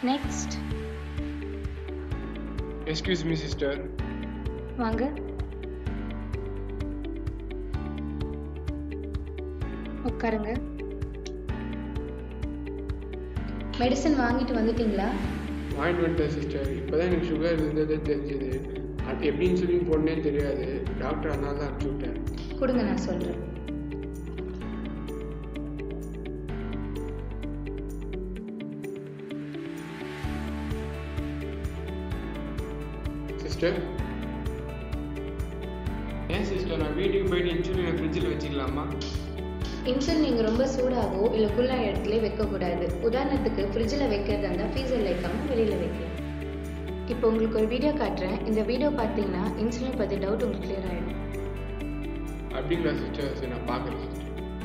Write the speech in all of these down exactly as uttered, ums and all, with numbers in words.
Next. Excuse me, sister. வாங்க. உட்காருங்க. Medicine வாங்கிட்டு வந்துட்டீங்களா? வாங்கிட்டு வந்துட்டேன் சிஸ்டர். இப்போதான் எனக்கு சுகர் இருந்ததே தெரிஞ்சது. அது எப்படி இன்சுலின் போடனே தெரியாது. டாக்டர் அதனால தான் அனுப்பிச்சு விட்டேன். கொடுங்க, நான் சொல்கிறேன். சிஸ்டர், ஏன் சிஸ்டர் நான் வீட்டுக்கு போயிட்டு இன்சுலினை ஃப்ரிட்ஜில் வச்சுக்கலாமா? இன்சுலின் நீங்கள் ரொம்ப சூடாகவோ இல்லை குள்ளான இடத்துல வைக்கக்கூடாது. உதாரணத்துக்கு ஃப்ரிட்ஜில் வைக்கிறதா இருந்தால் ஃப்ரீசரில் வைக்காமல் வெளியில் வைக்கலாம். இப்போ உங்களுக்கு ஒரு வீடியோ காட்டுறேன். இந்த வீடியோ பார்த்தீங்கன்னா இன்சுலின் பற்றி டவுட் உங்களுக்கு கிளியர் ஆகிடும். அப்படிங்களா சிஸ்டர்? சரி, நான் பார்க்குறேன் சிஸ்டர்.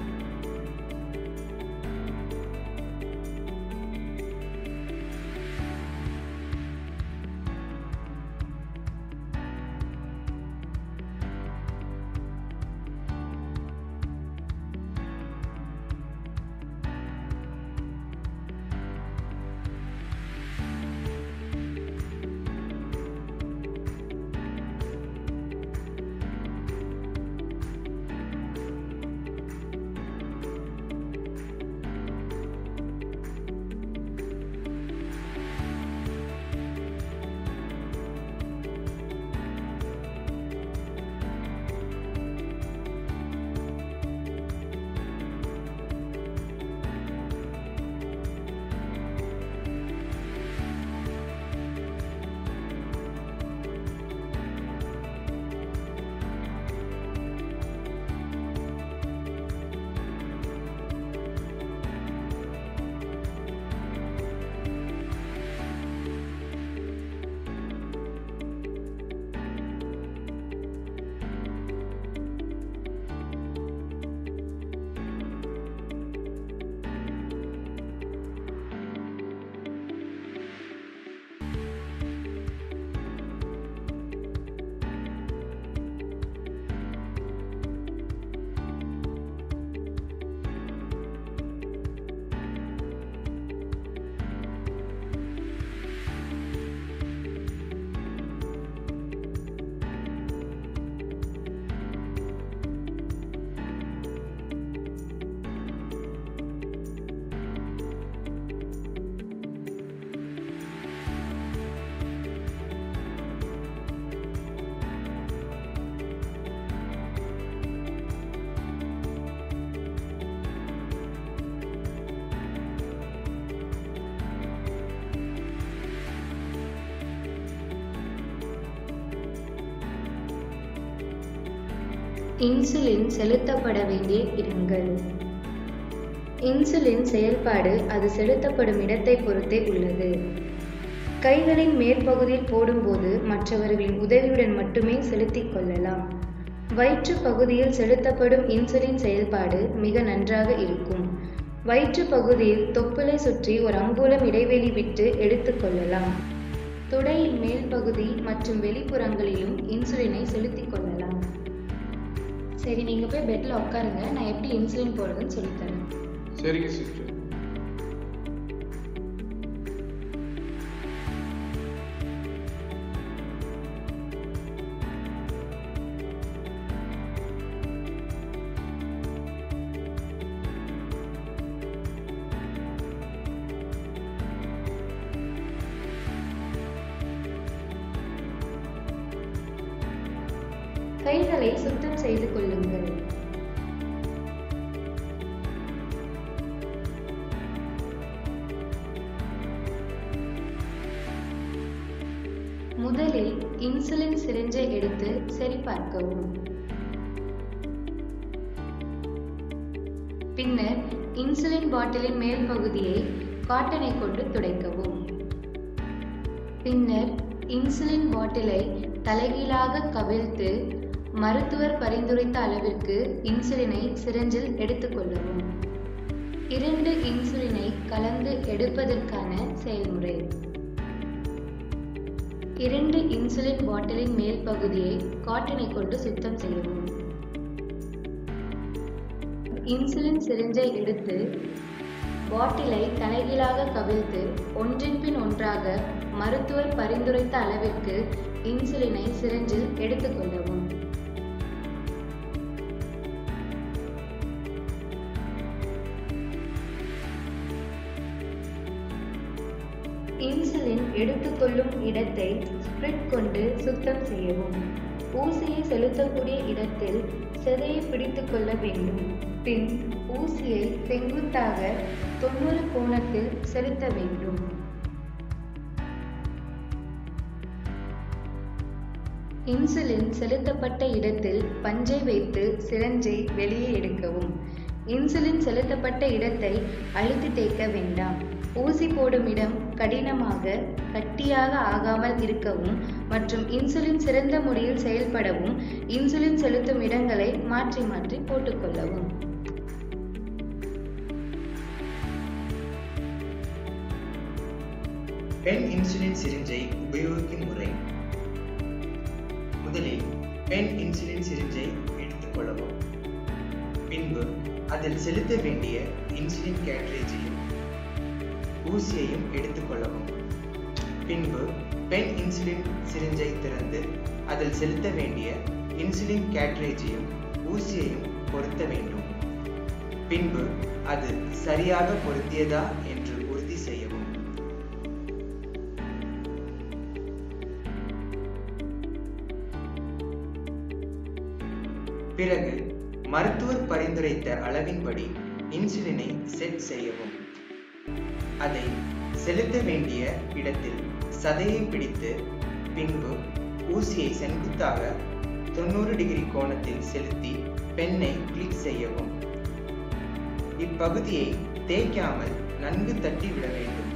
இன்சுலின் செலுத்தப்பட வேண்டிய இடங்கள். இன்சுலின் செயல்பாடு அது செலுத்தப்படும் இடத்தை பொறுத்தே உள்ளது. கைகளின் மேற்பகுதியில் போடும்போது மற்றவர்களின் உதவியுடன் மட்டுமே செலுத்திக் கொள்ளலாம். வயிற்று பகுதியில் செலுத்தப்படும் இன்சுலின் செயல்பாடு மிக நன்றாக இருக்கும். வயிற்று பகுதியில் தொப்புளை சுற்றி ஒரு அங்குலம் இடைவெளி விட்டு எடுத்துக்கொள்ளலாம். துடையின் மேல் பகுதி மற்றும் வெளிப்புறங்களிலும் இன்சுலினை செலுத்திக் கொள்ளலாம். சரி, நீங்கள் போய் பெட்டில் உட்காருங்க. நான் எப்படி இன்சுலின் போடுறதுன்னு சொல்லித்தரேன். சரிங்க சிஸ்டர். கைகளை சுத்தம் செய்து கொள்ளுங்கள். முதலில் இன்சுலின் சிரிஞ்சை எடுத்து சரிபார்க்கவும். பின்னர் இன்சுலின் பாட்டிலின் மேல் பகுதியை காட்டனை கொண்டு துடைக்கவும். பின்னர் இன்சுலின் பாட்டிலை தலைகீழாக கவிழ்த்து மருத்துவர் பரிந்துரைத்த அளவிற்கு இன்சுலினை சிரிஞ்சில் எடுத்துக்கொள்ளவும். இரண்டு இன்சுலினை கலந்து எடுப்பதற்கான செயல்முறை. இரண்டு இன்சுலின் பாட்டிலின் மேல் பகுதியை காட்டனை கொண்டு சுத்தம் செய்யவும். இன்சுலின் சிரிஞ்சை எடுத்து பாட்டிலை தலைகீழாக கவிழ்த்து ஒன்றின் பின் ஒன்றாக மருத்துவர் பரிந்துரைத்த அளவிற்கு இன்சுலினை சிரிஞ்சில் எடுத்துக்கொள்ளவும். இன்சுலின் எடுத்துக்கொள்ளும் இடத்தை ஸ்பிரிட் கொண்டு சுத்தம் செய்யவும். ஊசியை செலுத்தக்கூடிய இடத்தில் சதையை பிடித்துக் கொள்ள வேண்டும். பின் ஊசியை செங்குத்தாக தொண்ணூறு கோணத்தில் செலுத்த வேண்டும். இன்சுலின் செலுத்தப்பட்ட இடத்தில் பஞ்சை வைத்து சிரஞ்சை வெளியே எடுக்கவும். இன்சுலின் செலுத்தப்பட்ட இடத்தை அழுத்தி தேய்க்க வேண்டாம். ஊசி போடும் இடம் கடினமாக கட்டியாக ஆகாமல் இருக்கவும் மற்றும் இன்சுலின் சிறந்த முறையில் செயல்படவும் இன்சுலின் செலுத்தும் இடங்களை மாற்றி மாற்றி போட்டுக்கொள்ளவும். பென் இன்சுலின் சிரிஞ்சை உபயோகிக்கும் முறை. முதலில் பென் இன்சுலின் சிரிஞ்சை எடுத்துக்கொள்ளவும். பின்பு அதில் செலுத்த வேண்டிய இன்சுலின் கேட்ரேஜையும் ஊசியையும் எடுத்துக்கொள்ளவும். பின்பு பென் இன்சுலின் சிரிஞ்சை திறந்து அதில் செலுத்த வேண்டிய இன்சுலின் கேட்ரேஜையும் ஊசியையும் பொருத்த வேண்டும். பின்பு அது சரியாக பொருத்தியதா என்று உறுதி செய்யவும். பிறகு மருத்துவர் பரிந்துரைத்த அளவின்படி இன்சுலினை செட் செய்யவும். அதை செலுத்த வேண்டிய இடத்தில் சதையை பிடித்து பின்பு ஊசியை செங்குத்தாக தொண்ணூறு டிகிரி கோணத்தில் செலுத்தி பென்னை கிளிக் செய்யவும். இப்பகுதியை தேய்க்காமல் நன்கு தட்டி விட வேண்டும்.